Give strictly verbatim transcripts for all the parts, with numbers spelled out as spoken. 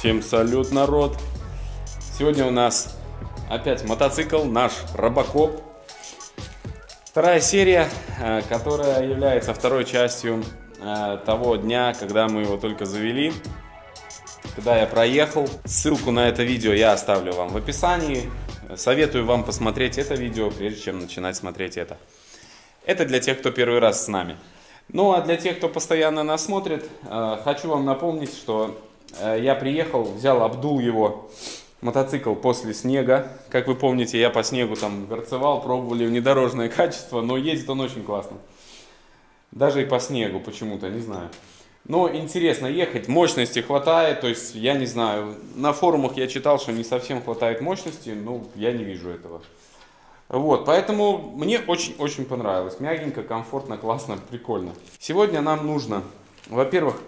Всем салют, народ! Сегодня у нас опять мотоцикл, наш Робокоп. Вторая серия, которая является второй частью того дня, когда мы его только завели, когда я проехал. Ссылку на это видео я оставлю вам в описании. Советую вам посмотреть это видео, прежде чем начинать смотреть это. Это для тех, кто первый раз с нами. Ну а для тех, кто постоянно нас смотрит, хочу вам напомнить, что я приехал, взял, обдул его мотоцикл после снега. Как вы помните, я по снегу там горцевал, пробовали внедорожное качество, но едет он очень классно. Даже и по снегу почему-то, не знаю. Но интересно ехать, мощности хватает, то есть я не знаю. На форумах я читал, что не совсем хватает мощности, но я не вижу этого. Вот, поэтому мне очень-очень понравилось. Мягенько, комфортно, классно, прикольно. Сегодня нам нужно, во-первых,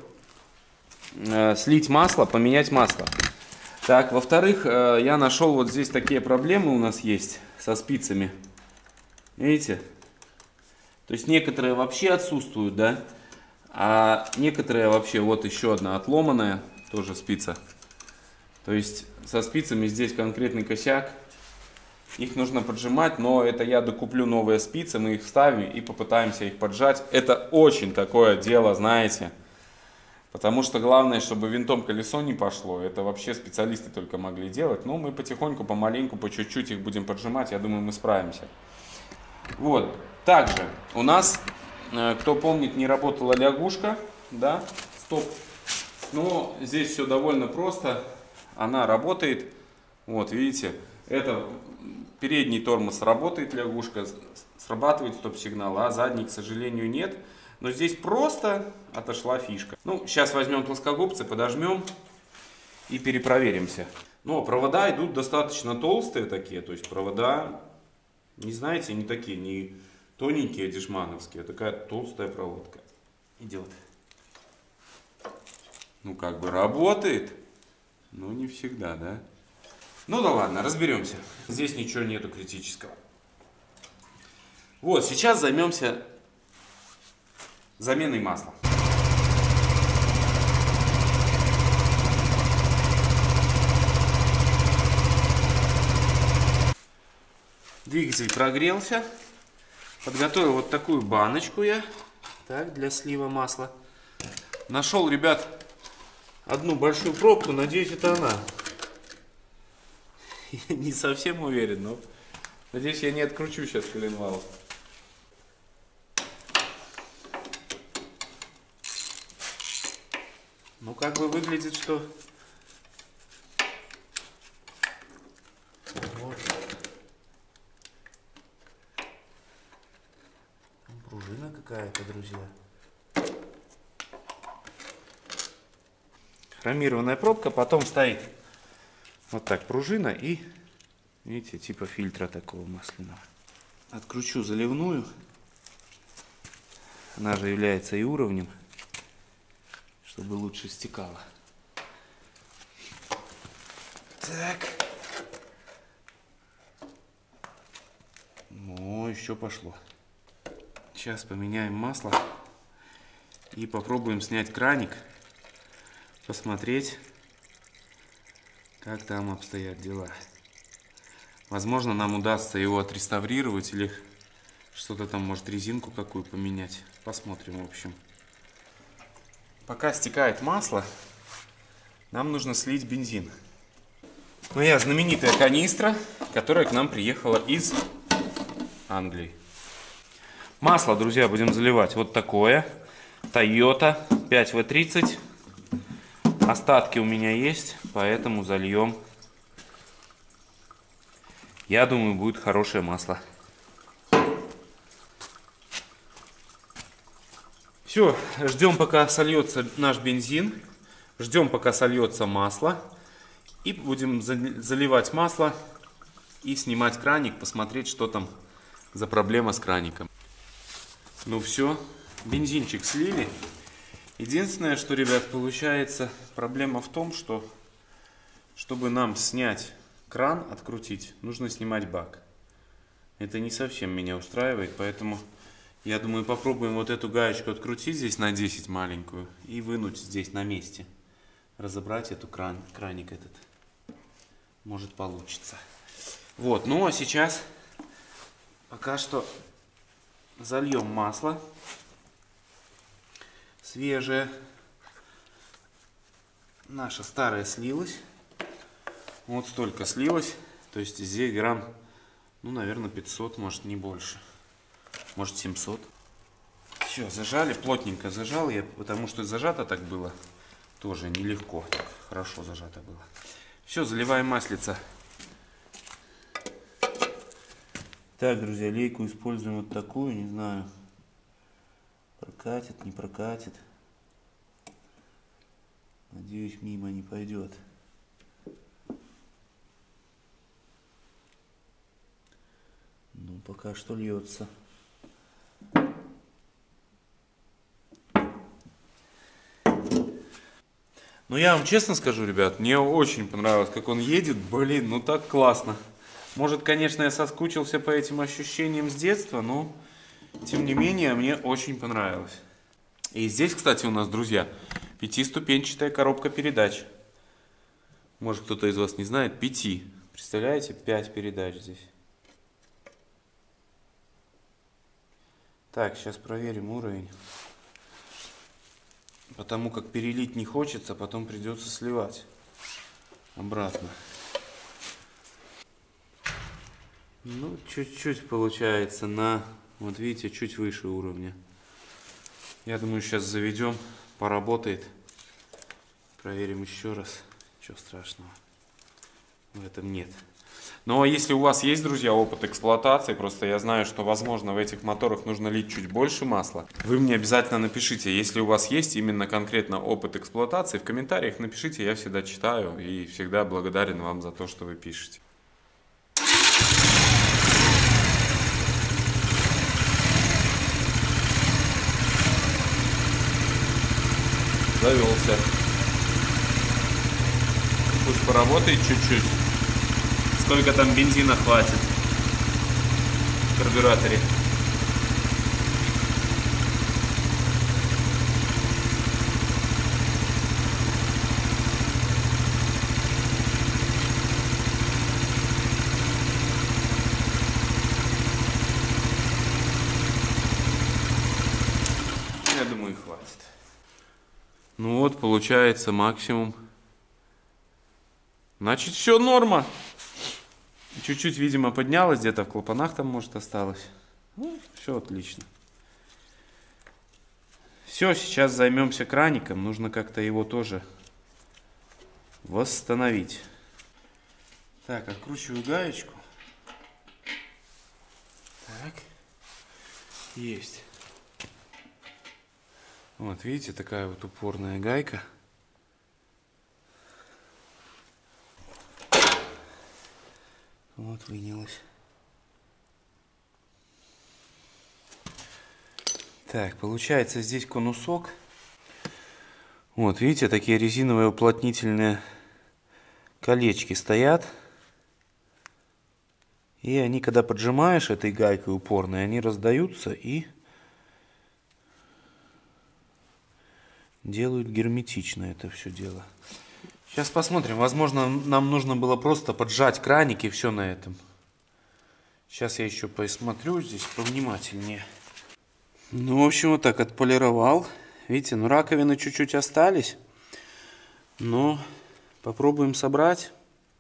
э, слить масло, поменять масло. Так, во-вторых, э, я нашел вот здесь такие проблемы у нас есть со спицами. Видите? То есть некоторые вообще отсутствуют, да? А некоторые вообще, вот еще одна отломанная, тоже спица. То есть со спицами здесь конкретный косяк. Их нужно поджимать, но это я докуплю новые спицы, мы их вставим и попытаемся их поджать. Это очень такое дело, знаете. Потому что главное, чтобы винтом колесо не пошло. Это вообще специалисты только могли делать. Но мы потихоньку, помаленьку, по чуть-чуть их будем поджимать. Я думаю, мы справимся. Вот. Также у нас, кто помнит, не работала лягушка. Да? Стоп. Но здесь все довольно просто. Она работает. Вот, видите. Это передний тормоз работает, лягушка, срабатывает стоп-сигнал, а задний, к сожалению, нет. Но здесь просто отошла фишка. Ну, сейчас возьмем плоскогубцы, подожмем и перепроверимся. Но провода идут достаточно толстые такие, то есть провода, не знаете, не такие, не тоненькие дешмановские, а такая толстая проводка. Идет. Ну, как бы работает, но не всегда, да? Ну да ладно, разберемся. Здесь ничего нету критического. Вот, сейчас займемся заменой масла. Двигатель прогрелся. Подготовил вот такую баночку я. Так, для слива масла. Нашел, ребят, одну большую пробку. Надеюсь, это она. Я не совсем уверен, но надеюсь, я не откручу сейчас коленвал. Ну, как бы выглядит, что... Вот. Пружина какая-то, друзья. Хромированная пробка, потом стоит вот так пружина и, видите, типа фильтра такого масляного. Откручу заливную. Она же является и уровнем, чтобы лучше стекало. Так. Ну, еще пошло. Сейчас поменяем масло и попробуем снять краник, посмотреть, как там обстоят дела. Возможно, нам удастся его отреставрировать или что-то там, может, резинку какую поменять. Посмотрим, в общем. Пока стекает масло, нам нужно слить бензин. Моя знаменитая канистра, которая к нам приехала из Англии. Масло, друзья, будем заливать вот такое. Toyota пять вэ тридцать. Остатки у меня есть, поэтому зальем. Я думаю, будет хорошее масло. Все, ждем, пока сольется наш бензин. Ждем, пока сольется масло. И будем заливать масло и снимать краник, посмотреть, что там за проблема с краником. Ну все, бензинчик слили. Единственное, что, ребят, получается, проблема в том, что чтобы нам снять кран, открутить, нужно снимать бак. Это не совсем меня устраивает, поэтому я думаю, попробуем вот эту гаечку открутить здесь на десять маленькую и вынуть здесь на месте. разобрать эту кран, краник этот. Может получится. Вот, ну а сейчас пока что зальем масло свежее. Наша старая слилась. Вот столько слилось. То есть здесь грамм, ну, наверное, пятьсот, может, не больше. Может, семьсот. Все, зажали, плотненько зажал я, потому что зажато так было. Тоже нелегко, так хорошо зажато было. Все, заливаем маслица. Так, друзья, лейку используем вот такую, не знаю, прокатит, не прокатит. Надеюсь, мимо не пойдет. Ну, пока что льется. Ну, я вам честно скажу, ребят, мне очень понравилось, как он едет. Блин, ну так классно. Может, конечно, я соскучился по этим ощущениям с детства, но, тем не менее, мне очень понравилось. И здесь, кстати, у нас, друзья, пятиступенчатая коробка передач. Может, кто-то из вас не знает, пяти. Представляете, пять передач здесь. Так, сейчас проверим уровень. Потому как перелить не хочется, потом придется сливать обратно. Ну, чуть-чуть получается на, вот видите, чуть выше уровня. Я думаю, сейчас заведем, поработает. Проверим еще раз. Ничего страшного в этом нет. Но если у вас есть, друзья, опыт эксплуатации, просто я знаю, что, возможно, в этих моторах нужно лить чуть больше масла, вы мне обязательно напишите. Если у вас есть именно конкретно опыт эксплуатации, в комментариях напишите, я всегда читаю и всегда благодарен вам за то, что вы пишете. Завелся. Пусть поработает чуть-чуть. Сколько там бензина хватит в карбюраторе. Я думаю, хватит. Ну вот, получается максимум. Значит, все норма. Чуть-чуть, видимо, поднялось, где-то в клапанах там, может, осталось. Ну, все отлично. Все, сейчас займемся краником. Нужно как-то его тоже восстановить. Так, откручиваю гаечку. Так. Есть. Вот, видите, такая вот упорная гайка. Вот, вынялась. Так, получается здесь конусок. Вот, видите, такие резиновые уплотнительные колечки стоят. И они, когда поджимаешь этой гайкой упорной, они раздаются и делают герметично это все дело. Сейчас посмотрим. Возможно, нам нужно было просто поджать краник и все на этом. Сейчас я еще посмотрю здесь повнимательнее. Ну, в общем, вот так отполировал. Видите, ну раковины чуть-чуть остались. Но попробуем собрать.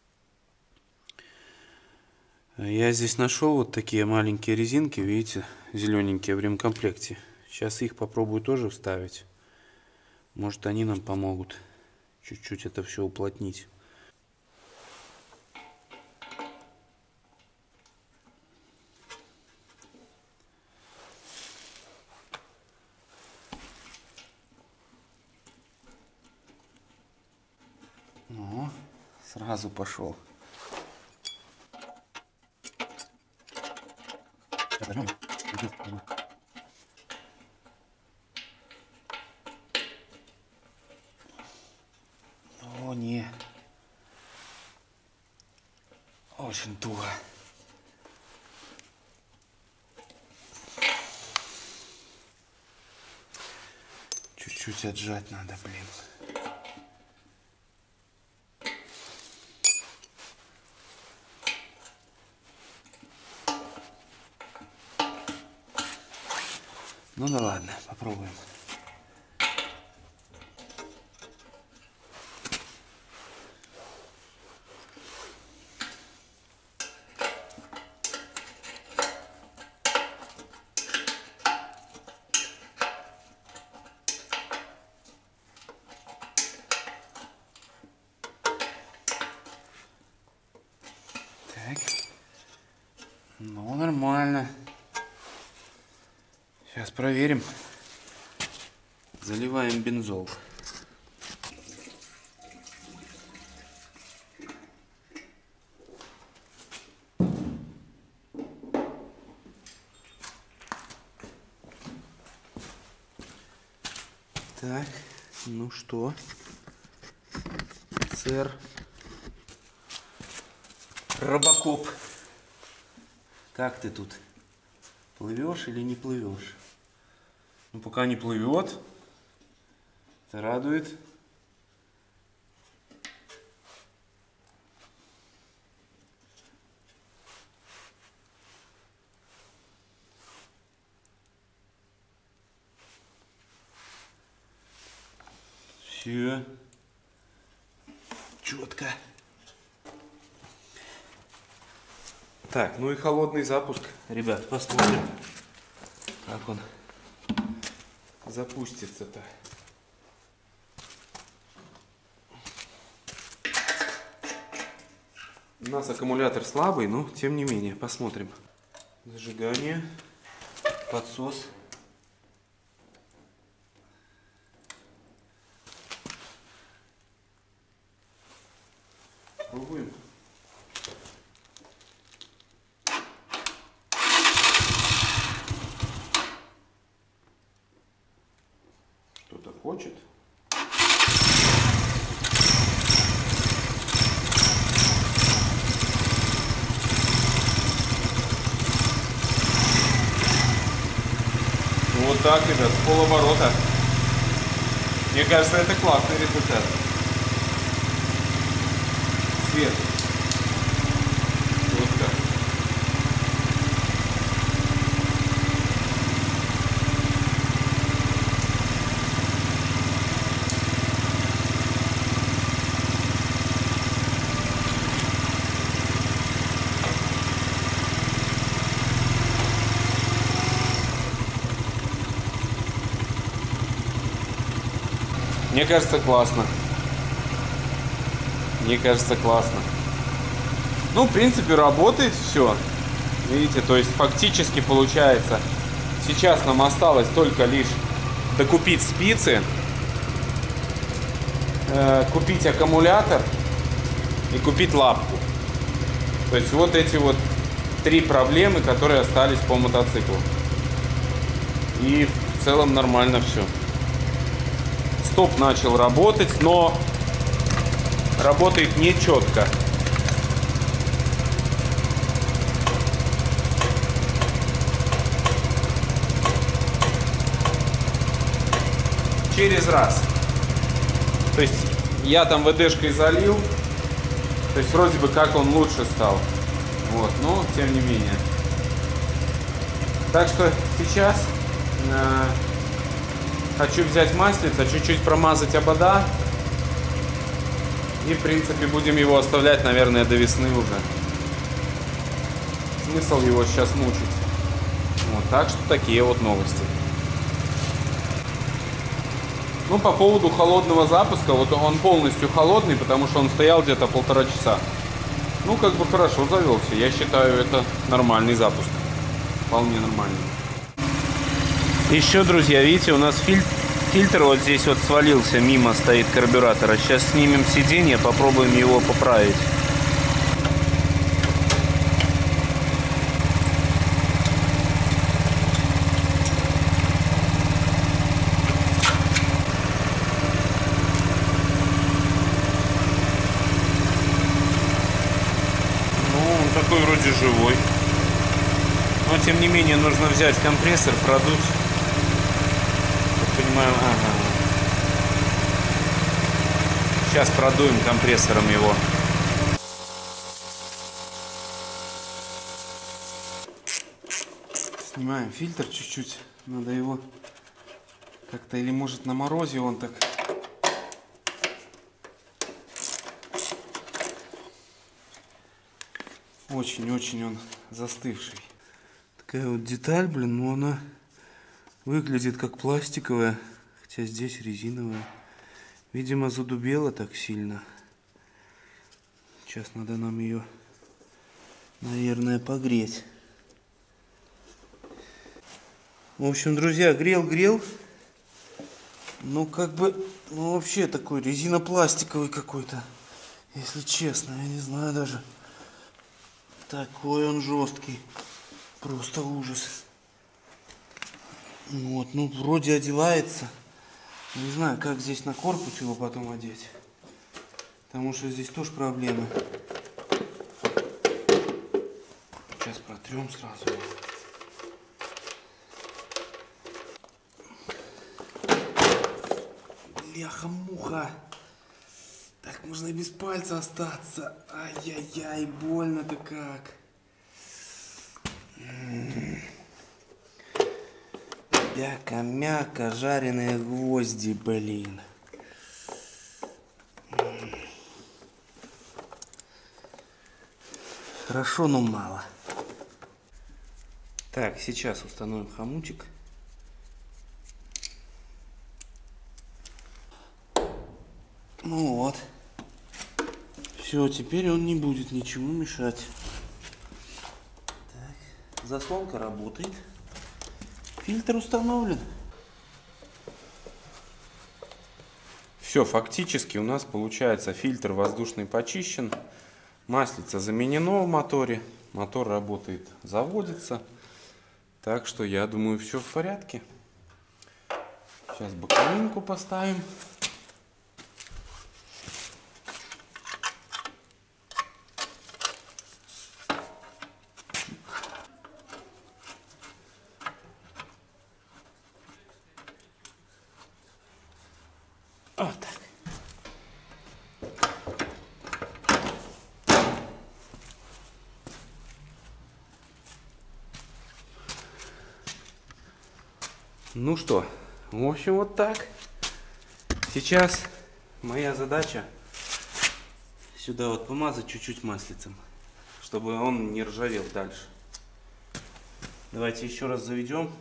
Я здесь нашел вот такие маленькие резинки, видите, зелененькие в ремкомплекте. Сейчас их попробую тоже вставить. Может, они нам помогут чуть-чуть это все уплотнить. Ну, сразу пошел. О, не. Очень туго. Чуть-чуть отжать надо, блин. Ну да ладно, попробуем. Так. Ну, нормально. Сейчас проверим. Заливаем бензол. Так, ну что, сэр Робокоп, как ты тут? Плывешь или не плывешь? Ну, пока не плывет. Это радует. Все. Четко. Так, ну и холодный запуск. Ребят, посмотрим, как он запустится-то. У нас аккумулятор слабый, но тем не менее, посмотрим. Зажигание, подсос. Пробуем. Что-то хочет. Вот так, ребят, с полоборота. Мне кажется, это классный результат. Свет. Вот так. Мне кажется, классно. Мне кажется, классно. Ну, в принципе, работает все. Видите, то есть фактически получается, сейчас нам осталось только лишь докупить спицы, э, купить аккумулятор и купить лапку. То есть вот эти вот три проблемы, которые остались по мотоциклу. И в целом нормально все. Стоп начал работать, но работает не четко. Через раз. То есть я там ВДшкой залил. То есть вроде бы как он лучше стал. Вот, но тем не менее. Так что сейчас э, хочу взять маслица, чуть-чуть промазать обода. И, в принципе, будем его оставлять, наверное, до весны уже. Смысл его сейчас мучить. Вот, так что такие вот новости. Ну, по поводу холодного запуска, вот он полностью холодный, потому что он стоял где-то полтора часа. Ну, как бы хорошо завелся. Я считаю, это нормальный запуск. Вполне нормальный. Еще, друзья, видите, у нас фильтр. Фильтр вот здесь вот свалился, мимо стоит карбюратора. Сейчас снимем сиденье, попробуем его поправить. Ну, он такой вроде живой. Но, тем не менее, нужно взять компрессор, продуть. Понимаю, ага. Сейчас продуем компрессором его. Снимаем фильтр чуть-чуть. Надо его как-то, или может на морозе он так. Очень-очень он застывший. Такая вот деталь, блин, но она выглядит как пластиковая, хотя здесь резиновая. Видимо, задубела так сильно. Сейчас надо нам ее, наверное, погреть. В общем, друзья, грел-грел. Ну, как бы, ну, вообще такой резинопластиковый какой-то. Если честно, я не знаю даже. Такой он жесткий. Просто ужас. Вот, ну, вроде одевается. Не знаю, как здесь на корпус его потом одеть. Потому что здесь тоже проблемы. Сейчас протрем сразу. Бляха-муха. Так можно и без пальца остаться. Ай-яй-яй, больно-то как. Мяка-мяка, жареные гвозди, блин. Хорошо, но мало. Так, сейчас установим хомутик. Ну вот. Все, теперь он не будет ничему мешать. Так, заслонка работает. Фильтр установлен. Все, фактически у нас получается фильтр воздушный почищен. Маслица заменено в моторе. Мотор работает, заводится. Так что я думаю, все в порядке. Сейчас боковинку поставим. Вот так. Ну что, в общем, вот так. Сейчас моя задача сюда вот помазать чуть-чуть маслицем, чтобы он не ржавел дальше. Давайте еще раз заведем.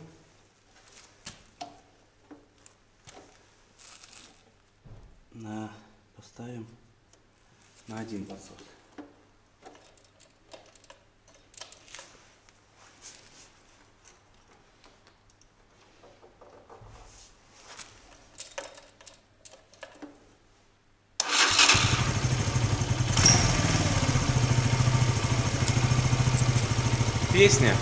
На, поставим на один подсос. Песня.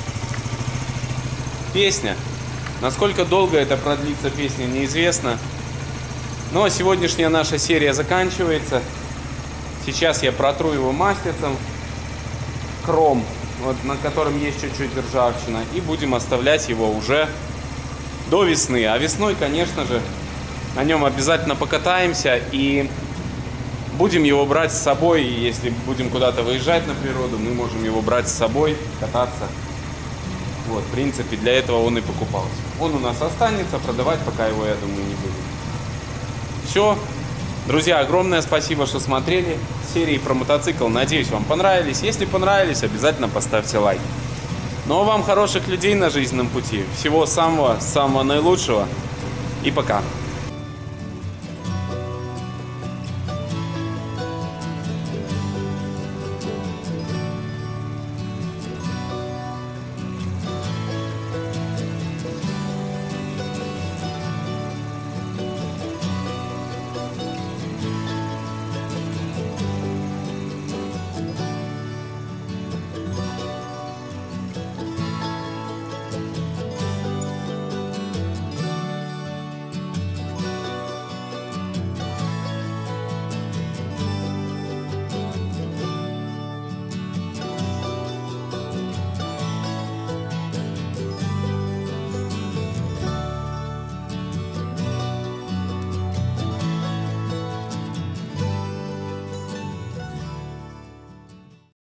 Песня. Насколько долго это продлится, песня, неизвестно. Но сегодняшняя наша серия заканчивается. Сейчас я протру его маслицем. Кром, вот, на котором есть чуть-чуть ржавчина. И будем оставлять его уже до весны. А весной, конечно же, на нем обязательно покатаемся. И будем его брать с собой. И если будем куда-то выезжать на природу, мы можем его брать с собой, кататься. Вот, в принципе, для этого он и покупался. Он у нас останется, продавать пока его, я думаю, не будем. Все. Друзья, огромное спасибо, что смотрели. Серии про мотоцикл, надеюсь, вам понравились. Если понравились, обязательно поставьте лайк. Ну а вам хороших людей на жизненном пути. Всего самого, самого наилучшего. И пока.